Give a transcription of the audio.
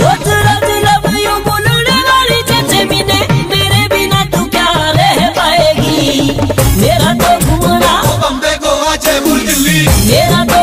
Rose rose love you बोलने वाली चचे मीने, मेरे बिना तू क्या रह पाएगी। मेरा तो घूमना बॉम्बे गोवा जयपुर दिल्ली, मेरा तो